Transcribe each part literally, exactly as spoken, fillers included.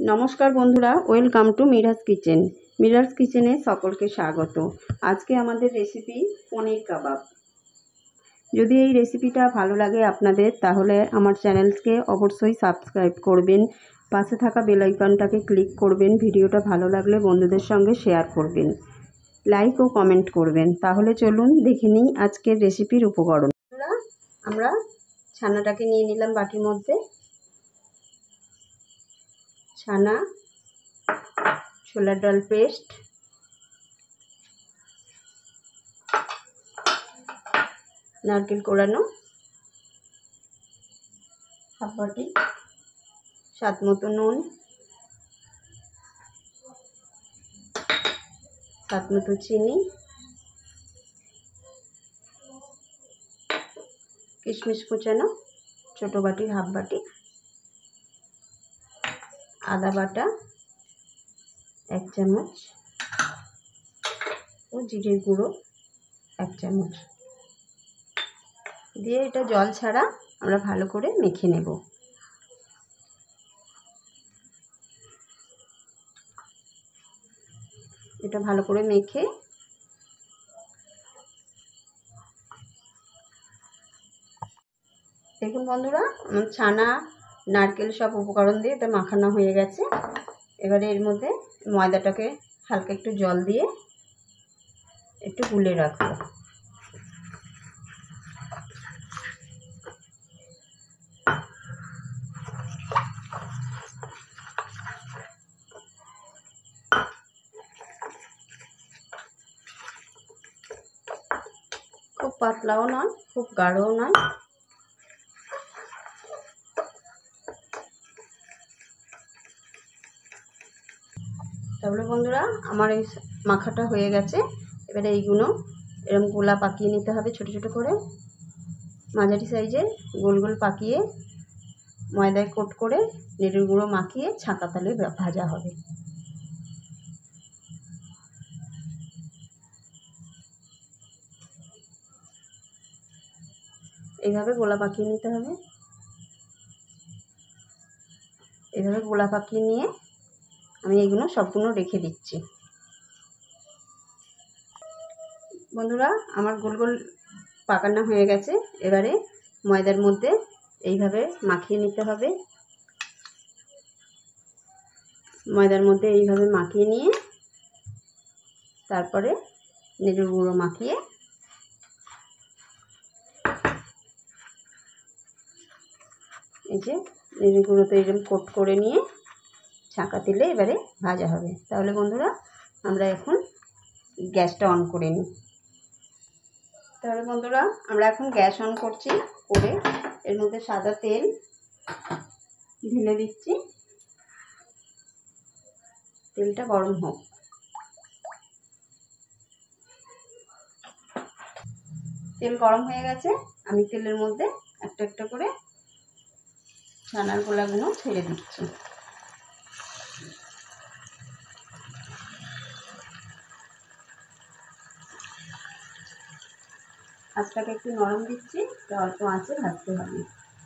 নমস্কার বন্ধুরা, welcome to Miraj kitchen. Miraj কিচেনে সকলকে স্বাগত। আজকে আমাদের রেসিপি পনির কাবাব। যদি এই রেসিপিটা ভালো লাগে আপনাদের, তাহলে আমার চ্যানেলকে অবশ্যই সাবস্ক্রাইব করবেন, পাশে থাকা বেল আইকনটাকে ক্লিক করবেন, ভিডিওটা ভালো লাগলে বন্ধুদের সঙ্গে শেয়ার করবেন, লাইক ও কমেন্ট করবেন। তাহলে চলুন দেখে নিই আজকের রেসিপির উপকরণ। আমরা ছানাটাকে নিয়ে নিলাম বাটির মধ্যে। ছানা, ছোলার ডাল পেস্ট, নারকেল কোড়ানো হাফ বাটি, স্বাদ মতো নুন, স্বাদ মতো চিনি, কিশমিশ কুচানো ছোটো বাটির হাফ বাটি, আদা বাটা এক চামচ ও জিরের গুঁড়ো এক চামচ দিয়ে এটা জল ছাড়া আমরা ভালো করে মেখে নেব। এটা ভালো করে মেখে দেখুন বন্ধুরা, ছানা নারকেল সব উপকরণ দিয়ে এটা মাখানো হয়ে গেছে। এবারে এর মধ্যে ময়দাটাকে হালকা একটু জল দিয়ে একটু গুলে রাখবো। খুব পাতলাও নয়, খুব গাঢ়ও নয়। তাহলে বন্ধুরা, আমার এই মাখাটা হয়ে গেছে। এবারে এইগুলো এরকম গোলা পাকিয়ে নিতে হবে, ছোট ছোট করে মাঝারি সাইজের গোল গোল পাকিয়ে ময়দায় কোট করে নেড়ুর গুঁড়ো মাখিয়ে ছাঁকা তেলে ভাজা হবে। এইভাবে গোলা পাকিয়ে নিতে হবে। এইভাবে গোলা পাকিয়ে নিয়ে আমি এইগুলো সবগুলো রেখে দিচ্ছি। বন্ধুরা, আমার গোল গোল পাকানো হয়ে গেছে। এবারে ময়দার মধ্যে এইভাবে মাখিয়ে নিতে হবে। ময়দার মধ্যে এইভাবে মাখিয়ে নিয়ে তারপরে নেড়ুর গুঁড়ো মাখিয়ে এই যে নেড়ুর গুঁড়োতে এরকম কোট করে নিয়ে ছাঁকা তেলে এবারে ভাজা হবে। তাহলে বন্ধুরা, আমরা এখন গ্যাসটা অন করে নিই। তাহলে বন্ধুরা, আমরা এখন গ্যাস অন করছি, করে এর মধ্যে সাদা তেল ঢেলে দিচ্ছি। তেলটা গরম হোক। তেল গরম হয়ে গেছে। আমি তেলের মধ্যে একটা একটা করে ছানার গোলাগুলো ছেড়ে দিচ্ছি। আঁচটাকে একটু নরম দিচ্ছি, অল্প আঁচে ভাজতে হবে।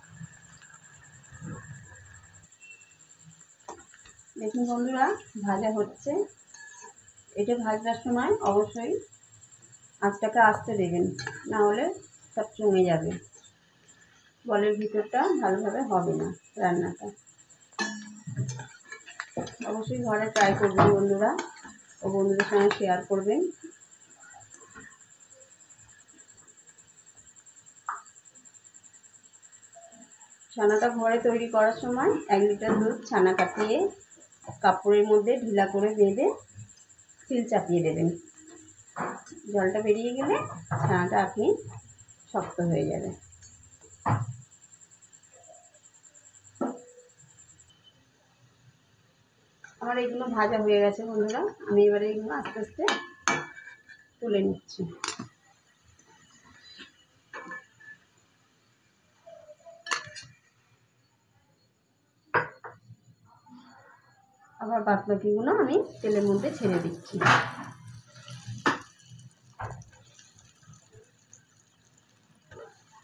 দেখুন বন্ধুরা, ভাজা হচ্ছে। এটা ভাজবার সময় অবশ্যই আঁচটাকে আস্তে দেবেন, না হলে সব জমে যাবে, বলের ভিতরটা ভালোভাবে হবে না রান্নাটা। অবশ্যই ঘরে ট্রাই করবেন বন্ধুরা, ও বন্ধুদের সঙ্গে শেয়ার করবেন। ছানাটা ঘরে তৈরি করার সময় এক লিটার দুধ ছানা কাটিয়ে কাপড়ের মধ্যে ঢিলা করে বেঁধে সিল চাপিয়ে দেবেন। জলটা বেরিয়ে গেলে ছানাটা আপনি শক্ত হয়ে যাবে। আমার এইগুলো ভাজা হয়ে গেছে বন্ধুরা। আমি এবারে এইগুলো আস্তে আস্তে তুলে নিচ্ছি। আবার বাদ বাকিগুলো আমি তেলের মধ্যে ছেড়ে দিচ্ছি।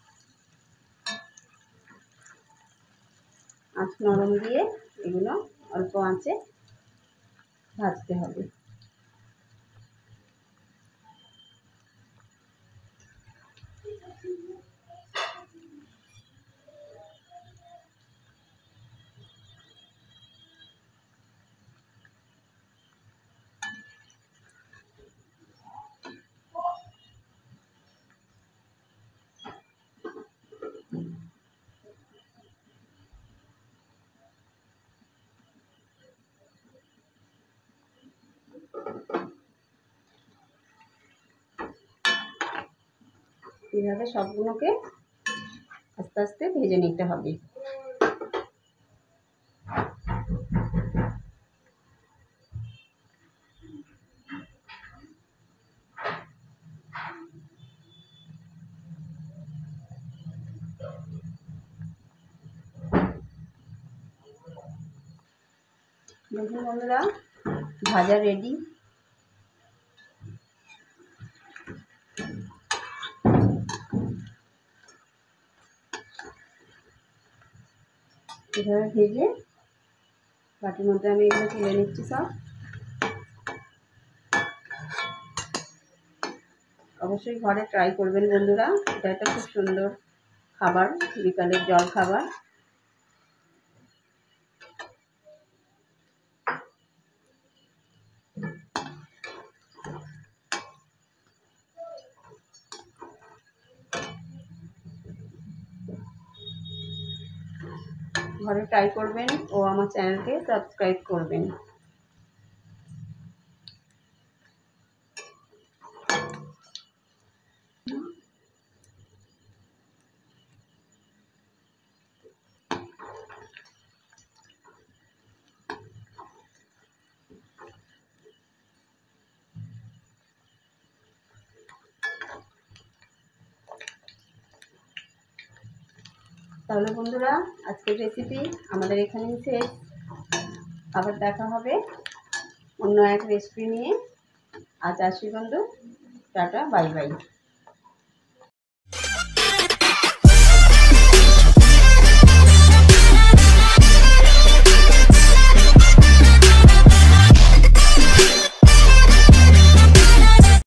আঁচ নরম দিয়ে এগুলো অল্প আঁচে ভাজতে হবে। এইভাবে সবগুলোকে আস্তে আস্তে ভেজে নিতে হবে। দেখুন বন্ধুরা, ভাজা রেডি। এভাবে ভেজে বাটির মধ্যে আমি এগুলো তুলে নিচ্ছি সব। অবশ্যই ঘরে ট্রাই করবেন বন্ধুরা, এটা একটা খুব সুন্দর খাবার, বিকালের জল খাবার। ঘরে ট্রাই করবেন ও আমার চ্যানেলকে সাবস্ক্রাইব করবেন। তাহলে বন্ধুরা, আজকের রেসিপি আমাদের এখানেই শেষ। আবার দেখা হবে অন্য এক রেসিপি নিয়ে। আজ আসি বন্ধু, টাটা, বাই বাই।